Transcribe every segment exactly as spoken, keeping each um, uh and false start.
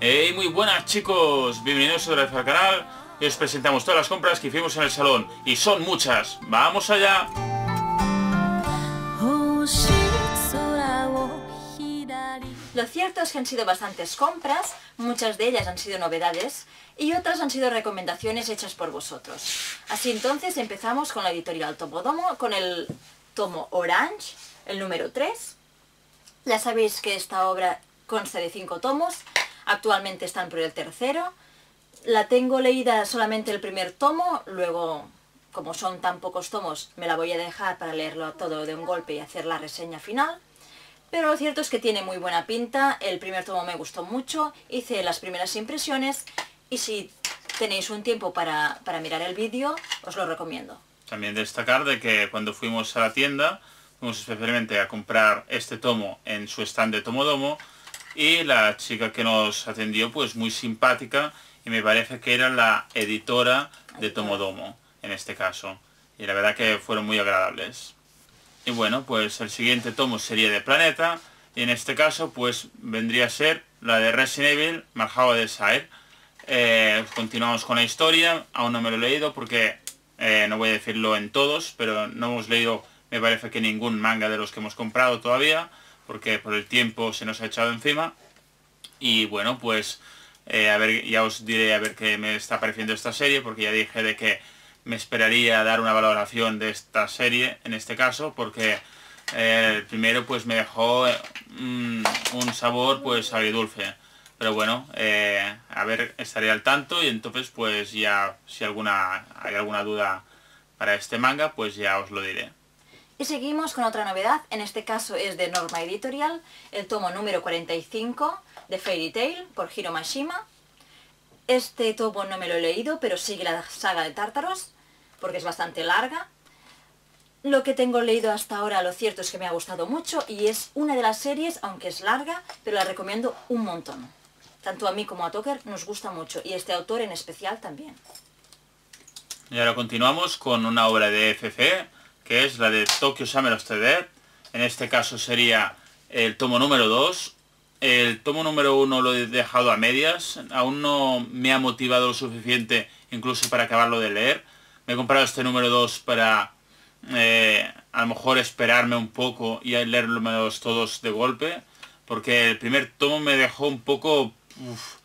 Hey, muy buenas chicos, bienvenidos otra vez al canal y os presentamos todas las compras que hicimos en el salón y son muchas, ¡vamos allá! Lo cierto es que han sido bastantes compras, muchas de ellas han sido novedades y otras han sido recomendaciones hechas por vosotros. Así entonces empezamos con la editorial Tomodomo, con el tomo Orange, el número tres. Ya sabéis que esta obra consta de cinco tomos, actualmente están por el tercero. La tengo leída solamente el primer tomo, luego, como son tan pocos tomos, me la voy a dejar para leerlo todo de un golpe y hacer la reseña final. Pero lo cierto es que tiene muy buena pinta, el primer tomo me gustó mucho, hice las primeras impresiones y si tenéis un tiempo para, para mirar el vídeo, os lo recomiendo. También destacar de que cuando fuimos a la tienda, fuimos especialmente a comprar este tomo en su stand de Tomodomo y la chica que nos atendió pues muy simpática y me parece que era la editora de Tomodomo en este caso. Y la verdad que fueron muy agradables. Y bueno, pues el siguiente tomo sería de Planeta y en este caso pues vendría a ser la de Resident Evil Valhalla Desire. Eh, continuamos con la historia, aún no me lo he leído porque eh, no voy a decirlo en todos, pero no hemos leído me parece que ningún manga de los que hemos comprado todavía, porque por el tiempo se nos ha echado encima. Y bueno, pues eh, a ver, ya os diré a ver qué me está pareciendo esta serie, porque ya dije de que me esperaría dar una valoración de esta serie, en este caso, porque eh, el primero pues me dejó mm, un sabor pues agridulce. Pero bueno, eh, a ver, estaré al tanto y entonces pues ya, si alguna hay alguna duda para este manga, pues ya os lo diré. Y seguimos con otra novedad, en este caso es de Norma Editorial, el tomo número cuarenta y cinco de Fairy Tail por Hiro Mashima. Este tomo no me lo he leído, pero sigue la saga de Tártaros, porque es bastante larga. Lo que tengo leído hasta ahora, lo cierto es que me ha gustado mucho y es una de las series, aunque es larga, pero la recomiendo un montón. Tanto a mí como a Toker nos gusta mucho y este autor en especial también. Y ahora continuamos con una obra de F F, que es la de Tokyo Summer of the Dead. En este caso sería el tomo número dos. El tomo número uno lo he dejado a medias, aún no me ha motivado lo suficiente incluso para acabarlo de leer. Me he comprado este número dos para eh, a lo mejor esperarme un poco y leerlos todos de golpe, porque el primer tomo me dejó un poco uf,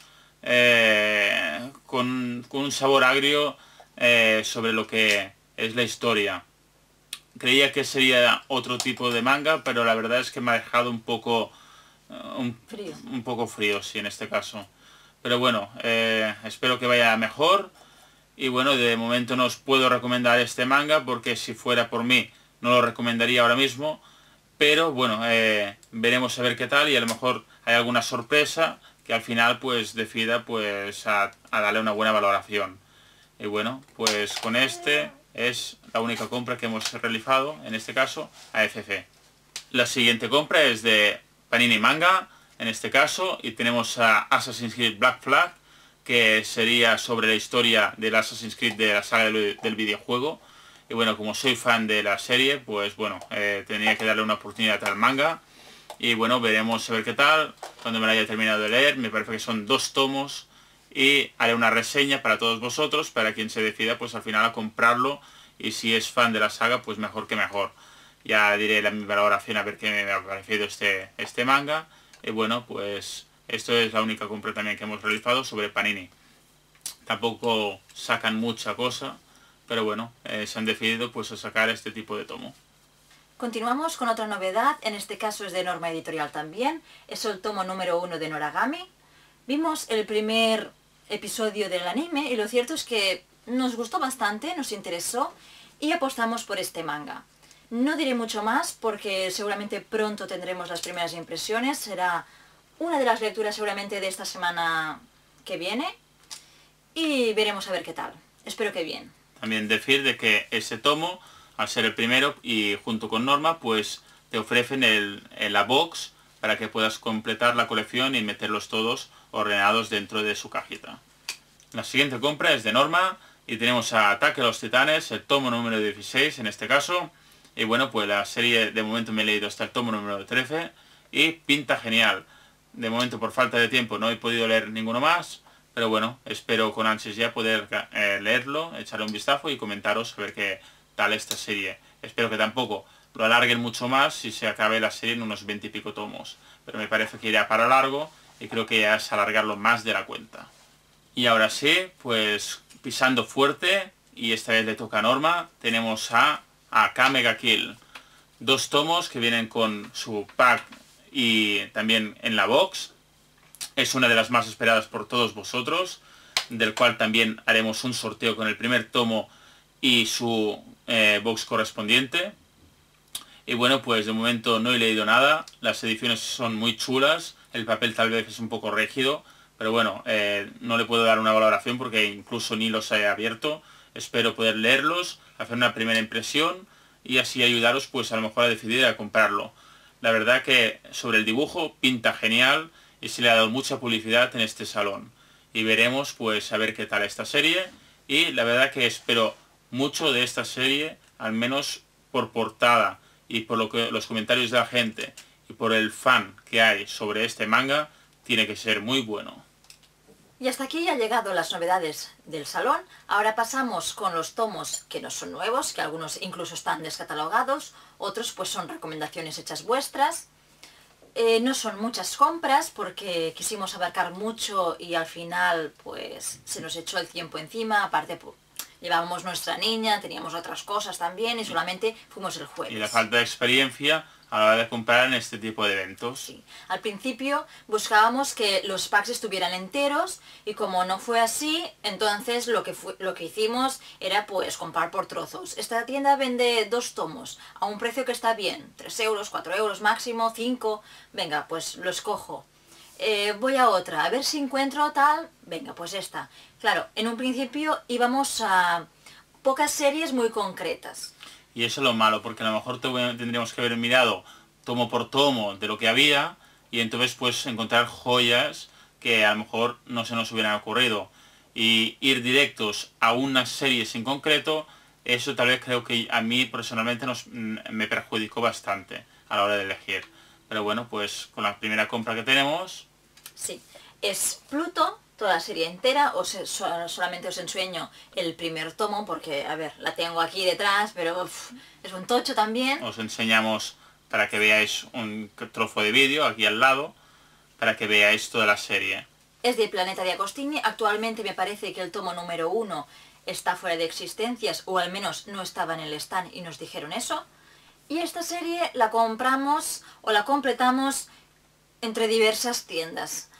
eh, con, con un sabor agrio eh, sobre lo que es la historia. Creía que sería otro tipo de manga, pero la verdad es que me ha dejado un poco un, Frío. un poco frío, sí, en este caso. Pero bueno, eh, espero que vaya mejor. Y bueno, de momento no os puedo recomendar este manga porque si fuera por mí no lo recomendaría ahora mismo. Pero bueno, eh, veremos a ver qué tal y a lo mejor hay alguna sorpresa que al final pues decida pues a, a darle una buena valoración. Y bueno, pues con este es la única compra que hemos realizado, en este caso, a F F. La siguiente compra es de Panini Manga, en este caso, y tenemos a Assassin's Creed Black Flag, que sería sobre la historia del Assassin's Creed de la saga del, del videojuego. Y bueno, como soy fan de la serie, pues bueno, eh, tenía que darle una oportunidad al manga. Y bueno, veremos a ver qué tal, cuando me la haya terminado de leer. Me parece que son dos tomos y haré una reseña para todos vosotros, para quien se decida pues al final a comprarlo. Y si es fan de la saga, pues mejor que mejor. Ya diré la mi valoración a ver qué me ha parecido este, este manga. Y bueno, pues esto es la única compra también que hemos realizado sobre Panini. Tampoco sacan mucha cosa, pero bueno, eh, se han decidido pues a sacar este tipo de tomo. Continuamos con otra novedad, en este caso es de Norma Editorial también, es el tomo número uno de Noragami. Vimos el primer episodio del anime y lo cierto es que nos gustó bastante, nos interesó y apostamos por este manga. No diré mucho más porque seguramente pronto tendremos las primeras impresiones, será una de las lecturas seguramente de esta semana que viene y veremos a ver qué tal. Espero que bien. También decir de que ese tomo, al ser el primero y junto con Norma, pues te ofrecen el, el la box para que puedas completar la colección y meterlos todos ordenados dentro de su cajita. La siguiente compra es de Norma y tenemos a Ataque a los Titanes, el tomo número dieciséis en este caso. Y bueno, pues la serie de momento me he leído hasta el tomo número trece y pinta genial. de momento por falta de tiempo no he podido leer ninguno más, pero bueno, espero con ansias ya poder eh, leerlo, echarle un vistazo y comentaros a ver qué tal esta serie. Espero que tampoco lo alarguen mucho más si se acabe la serie en unos veinte y pico tomos, pero me parece que irá para largo y creo que ya es alargarlo más de la cuenta. Y ahora sí, pues pisando fuerte, y esta vez le toca a Norma, tenemos a Akame ga Kill. Dos tomos que vienen con su pack y también en la box. Es una de las más esperadas por todos vosotros, del cual también haremos un sorteo con el primer tomo y su eh, box correspondiente. Y bueno, pues de momento no he leído nada, las ediciones son muy chulas, el papel tal vez es un poco rígido, pero bueno, eh, no le puedo dar una valoración porque incluso ni los he abierto. Espero poder leerlos, hacer una primera impresión y así ayudaros pues a lo mejor a decidir a comprarlo. La verdad que sobre el dibujo pinta genial y se le ha dado mucha publicidad en este salón. Y veremos pues a ver qué tal esta serie, y la verdad que espero mucho de esta serie, al menos por portada y por lo que los comentarios de la gente y por el fan que hay sobre este manga, tiene que ser muy bueno. Y hasta aquí ya han llegado las novedades del salón. Ahora pasamos con los tomos que no son nuevos, que algunos incluso están descatalogados, otros pues son recomendaciones hechas vuestras. Eh, no son muchas compras porque quisimos abarcar mucho y al final pues se nos echó el tiempo encima, aparte pues, llevábamos nuestra niña, teníamos otras cosas también y solamente fuimos el jueves. Y la falta de experiencia a la hora de comprar en este tipo de eventos. Sí. Al principio buscábamos que los packs estuvieran enteros y como no fue así, entonces lo que, fue, lo que hicimos era pues comprar por trozos. Esta tienda vende dos tomos a un precio que está bien, tres euros, cuatro euros máximo, cinco, venga, pues lo escojo. Eh, voy a otra, a ver si encuentro tal, venga, pues esta. Claro, en un principio íbamos a pocas series muy concretas. Y eso es lo malo, porque a lo mejor tendríamos que haber mirado tomo por tomo de lo que había y entonces pues encontrar joyas que a lo mejor no se nos hubieran ocurrido. Y ir directos a unas series en concreto, eso tal vez creo que a mí personalmente nos, me perjudicó bastante a la hora de elegir. Pero bueno, pues con la primera compra que tenemos... Sí, es Pluto, toda la serie entera, os, solamente os ensueño el primer tomo porque, a ver, la tengo aquí detrás, pero uf, es un tocho también. Os enseñamos para que veáis un trozo de vídeo aquí al lado, para que veáis toda la serie. Es de Planeta de Agostini, actualmente me parece que el tomo número uno está fuera de existencias, o al menos no estaba en el stand y nos dijeron eso. Y esta serie la compramos o la completamos entre diversas tiendas.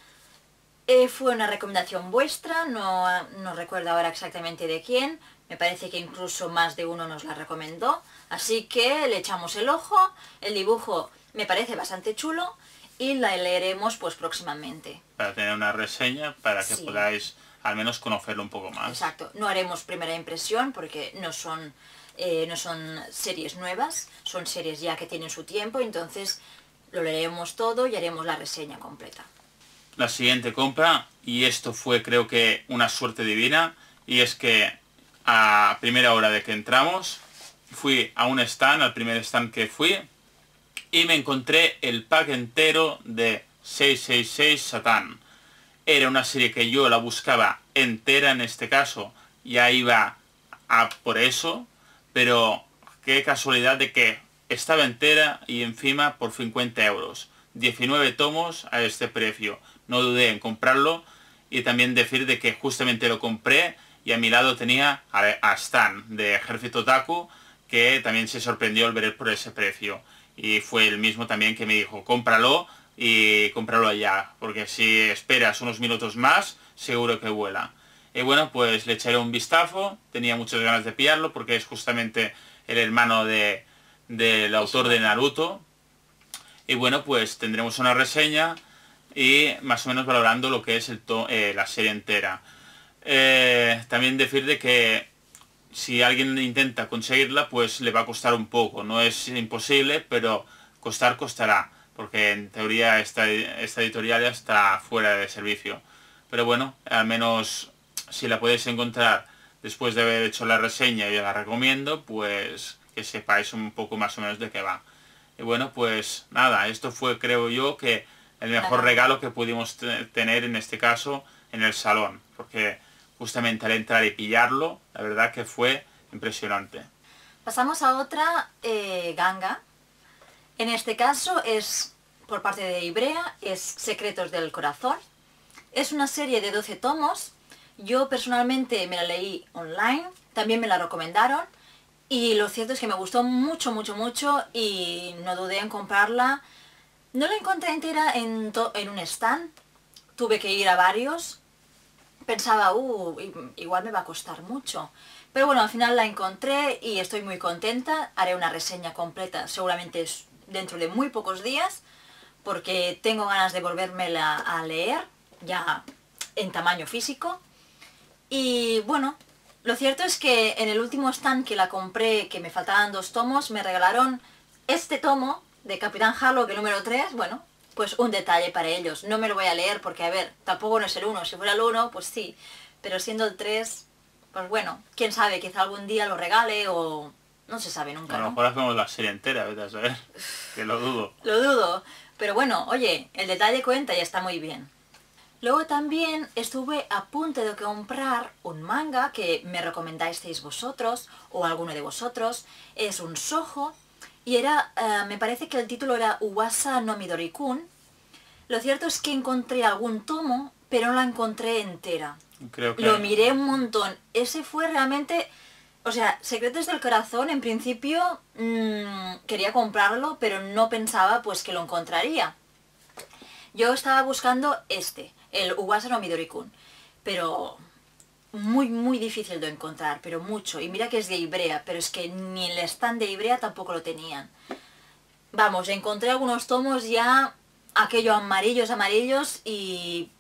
Eh, fue una recomendación vuestra, no, no recuerdo ahora exactamente de quién, me parece que incluso más de uno nos la recomendó, así que le echamos el ojo, el dibujo me parece bastante chulo y la leeremos pues próximamente. Para tener una reseña, para que Sí. podáis al menos conocerlo un poco más. Exacto, no haremos primera impresión porque no son, eh, no son series nuevas, son series ya que tienen su tiempo, entonces lo leeremos todo y haremos la reseña completa. La siguiente compra, y esto fue creo que una suerte divina, y es que a primera hora de que entramos, fui a un stand, al primer stand que fui, y me encontré el pack entero de seiscientos sesenta y seis Satán. Era una serie que yo la buscaba entera, en este caso ya iba a por eso, pero qué casualidad de que estaba entera y encima por cincuenta euros. diecinueve tomos a este precio. No dudé en comprarlo y también decir de que justamente lo compré y a mi lado tenía a Stan de Ejército Otaku, que también se sorprendió al ver por ese precio. Y fue el mismo también que me dijo, cómpralo y cómpralo allá, porque si esperas unos minutos más, seguro que vuela. Y bueno, pues le echaré un vistazo, tenía muchas ganas de pillarlo porque es justamente el hermano de, del autor de Naruto. Y bueno, pues tendremos una reseña y más o menos valorando lo que es el to eh, la serie entera. Eh, también decir de que si alguien intenta conseguirla, pues le va a costar un poco. No es imposible, pero costar costará, porque en teoría esta, esta editorial ya está fuera de servicio. Pero bueno, al menos si la podéis encontrar después de haber hecho la reseña y la recomiendo, pues que sepáis un poco más o menos de qué va. Y bueno, pues nada, esto fue, creo yo, que el mejor regalo que pudimos tener en este caso en el salón, porque justamente al entrar y pillarlo, la verdad que fue impresionante. Pasamos a otra eh, ganga. En este caso es por parte de Ibrea, es Secretos del Corazón. Es una serie de doce tomos. Yo personalmente me la leí online, también me la recomendaron y lo cierto es que me gustó mucho, mucho, mucho y no dudé en comprarla. No la encontré entera en, en un stand, tuve que ir a varios. Pensaba, uh, igual me va a costar mucho. Pero bueno, al final la encontré y estoy muy contenta. Haré una reseña completa, seguramente dentro de muy pocos días, porque tengo ganas de volvérmela a leer, ya en tamaño físico. Y bueno, lo cierto es que en el último stand que la compré, que me faltaban dos tomos, me regalaron este tomo de Capitán Harlock, el número tres, bueno, pues un detalle para ellos. No me lo voy a leer porque, a ver, tampoco no es el uno. Si fuera el uno, pues sí. Pero siendo el tres, pues bueno, quién sabe, quizá algún día lo regale o... no se sabe nunca, A lo ¿no? mejor hacemos la serie entera, vete a saber, que lo dudo. Lo dudo. Pero bueno, oye, el detalle cuenta y está muy bien. Luego también estuve a punto de comprar un manga que me recomendasteis vosotros, o alguno de vosotros. Es un shoujo. Y era, uh, me parece que el título era Uwasa no Midori-kun. Lo cierto es que encontré algún tomo, pero no la encontré entera. Creo que... Lo miré un montón. Ese fue realmente... O sea, Secretos del Corazón, en principio, mmm, quería comprarlo, pero no pensaba pues que lo encontraría. Yo estaba buscando este, el Uwasa no Midori-kun. Pero... muy, muy difícil de encontrar, pero mucho. Y mira que es de Ibrea, pero es que ni en el stand de Ibrea tampoco lo tenían. Vamos, encontré algunos tomos ya, aquellos amarillos, amarillos y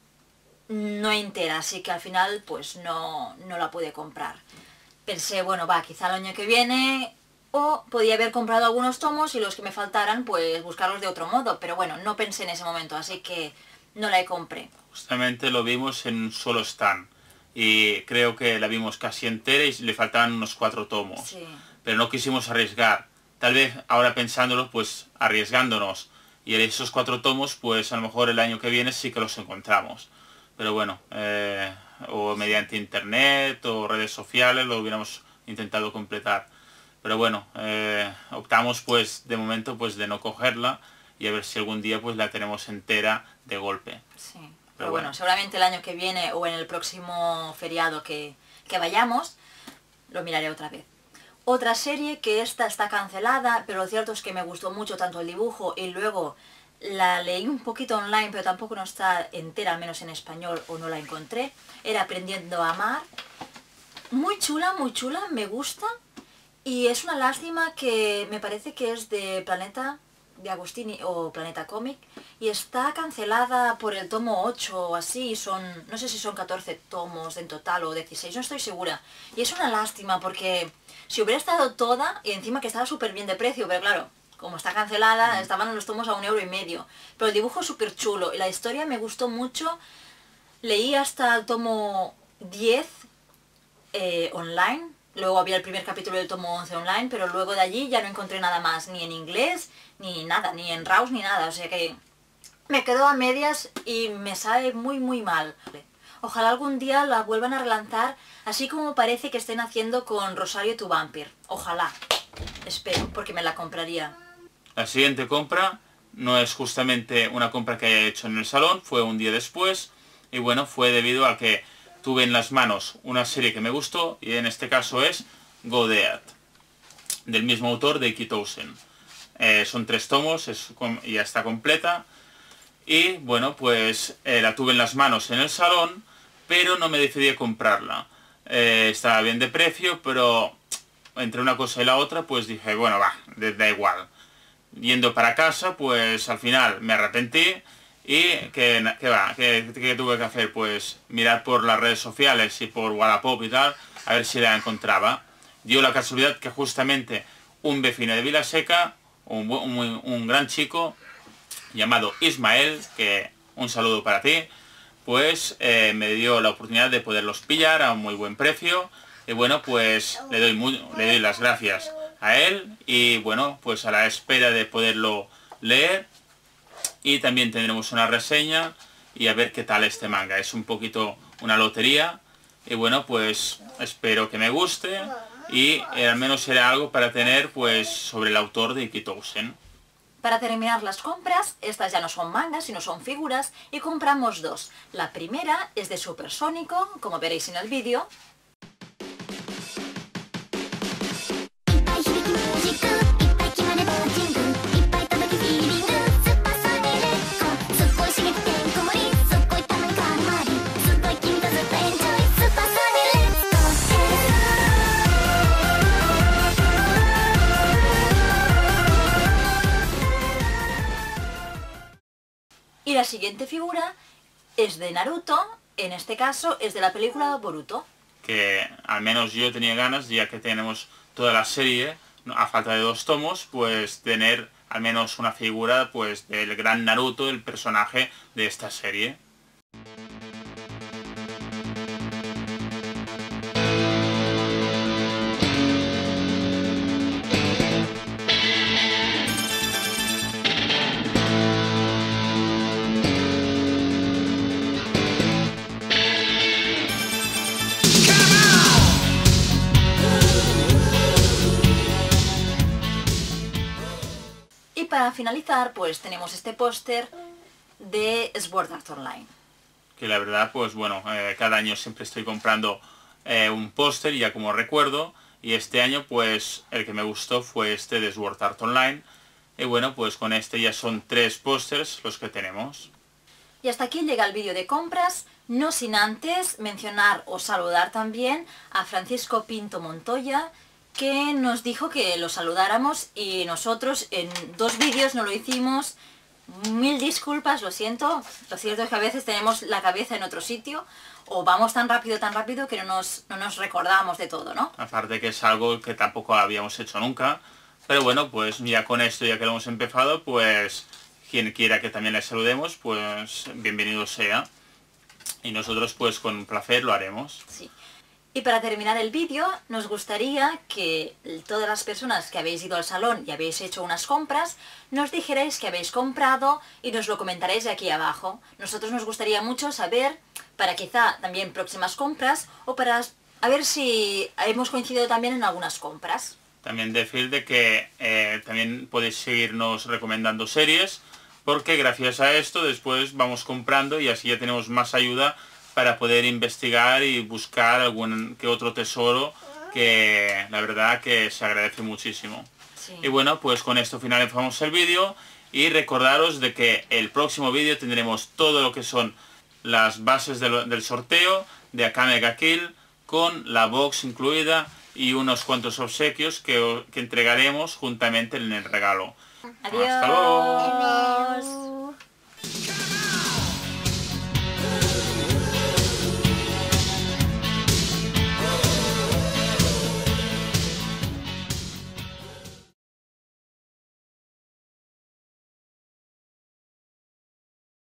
no entera, así que al final pues no, no la pude comprar. Pensé, bueno, va, quizá el año que viene, o podía haber comprado algunos tomos y los que me faltaran pues buscarlos de otro modo, pero bueno, no pensé en ese momento, así que no la compré. Justamente lo vimos en un solo stand. Y creo que la vimos casi entera y le faltaban unos cuatro tomos. Sí. Pero no quisimos arriesgar. Tal vez ahora pensándolo, pues arriesgándonos. Y en esos cuatro tomos, pues a lo mejor el año que viene sí que los encontramos. Pero bueno, eh, o mediante internet o redes sociales lo hubiéramos intentado completar. Pero bueno, eh, optamos pues de momento pues de no cogerla y a ver si algún día pues la tenemos entera de golpe. Sí. Pero bueno, seguramente el año que viene o en el próximo feriado que, que vayamos, lo miraré otra vez. Otra serie que esta está cancelada, pero lo cierto es que me gustó mucho tanto el dibujo y luego la leí un poquito online, pero tampoco no está entera, al menos en español, o no la encontré. Era Aprendiendo a Amar. Muy chula, muy chula, me gusta. Y es una lástima que me parece que es de Planeta... de Agostini o Planeta Comic y está cancelada por el tomo ocho o así, son, no sé si son catorce tomos en total o dieciséis, no estoy segura. Y es una lástima porque si hubiera estado toda, y encima que estaba súper bien de precio, pero claro, como está cancelada, mm. estaban los tomos a un euro y medio. Pero el dibujo es súper chulo y la historia me gustó mucho. Leí hasta el tomo diez eh, online. Luego había el primer capítulo del tomo once online, pero luego de allí ya no encontré nada más, ni en inglés, ni nada, ni en Raus, ni nada. O sea que me quedo a medias y me sabe muy muy mal. Ojalá algún día la vuelvan a relanzar, así como parece que estén haciendo con Rosario to Vampire. Ojalá. Espero, porque me la compraría. La siguiente compra no es justamente una compra que haya hecho en el salón, fue un día después. Y bueno, fue debido a que tuve en las manos una serie que me gustó, y en este caso es Godeat, del mismo autor de Ikitousen. Eh, son tres tomos, es, ya está completa, y bueno, pues eh, la tuve en las manos en el salón, pero no me decidí a comprarla. Eh, estaba bien de precio, pero entre una cosa y la otra, pues dije, bueno, va, da igual. Yendo para casa, pues al final me arrepentí. Y que, que va, que, que tuve que hacer, pues mirar por las redes sociales y por Wallapop y tal, a ver si la encontraba. Dio la casualidad que justamente un vecino de Vilaseca, un, un, un gran chico llamado Ismael, que un saludo para ti, pues eh, me dio la oportunidad de poderlos pillar a un muy buen precio. Y bueno, pues le doy, muy, le doy las gracias a él y bueno, pues a la espera de poderlo leer. y también tendremos una reseña y a ver qué tal este manga. Es un poquito una lotería y bueno, pues espero que me guste y eh, al menos será algo para tener pues sobre el autor de Ikitousen. Para terminar las compras, estas ya no son mangas, sino son figuras, y compramos dos. La primera es de Supersónico, como veréis en el vídeo. Y la siguiente figura es de Naruto, en este caso es de la película Boruto. Que al menos yo tenía ganas, ya que tenemos toda la serie, a falta de dos tomos, pues tener al menos una figura pues del gran Naruto, el personaje de esta serie. Y para finalizar, pues tenemos este póster de Sword Art Online. Que la verdad, pues bueno, eh, cada año siempre estoy comprando eh, un póster, ya como recuerdo, y este año pues el que me gustó fue este de Sword Art Online, y bueno, pues con este ya son tres pósters los que tenemos. Y hasta aquí llega el vídeo de compras, no sin antes mencionar o saludar también a Francisco Pinto Montoya, que nos dijo que lo saludáramos y nosotros en dos vídeos no lo hicimos. Mil disculpas, lo siento. Lo cierto es que a veces tenemos la cabeza en otro sitio o vamos tan rápido, tan rápido que no nos, no nos recordamos de todo, ¿no? Aparte que es algo que tampoco habíamos hecho nunca. Pero bueno, pues ya con esto, ya que lo hemos empezado, pues quien quiera que también le saludemos, pues bienvenido sea. Y nosotros pues con placer lo haremos. Sí. Y para terminar el vídeo, nos gustaría que todas las personas que habéis ido al salón y habéis hecho unas compras, nos dijerais que habéis comprado y nos lo comentaréis aquí abajo. Nosotros nos gustaría mucho saber, para quizá también próximas compras, o para a ver si hemos coincidido también en algunas compras. También decir de que eh, también podéis seguirnos recomendando series, porque gracias a esto después vamos comprando y así ya tenemos más ayuda para poder investigar y buscar algún que otro tesoro que la verdad que se agradece muchísimo. Sí. Y bueno, pues con esto finalizamos el vídeo y recordaros de que el próximo vídeo tendremos todo lo que son las bases del, del sorteo de Akame ga Kill con la box incluida y unos cuantos obsequios que, que entregaremos juntamente en el regalo. Adiós. Hasta luego. Adiós.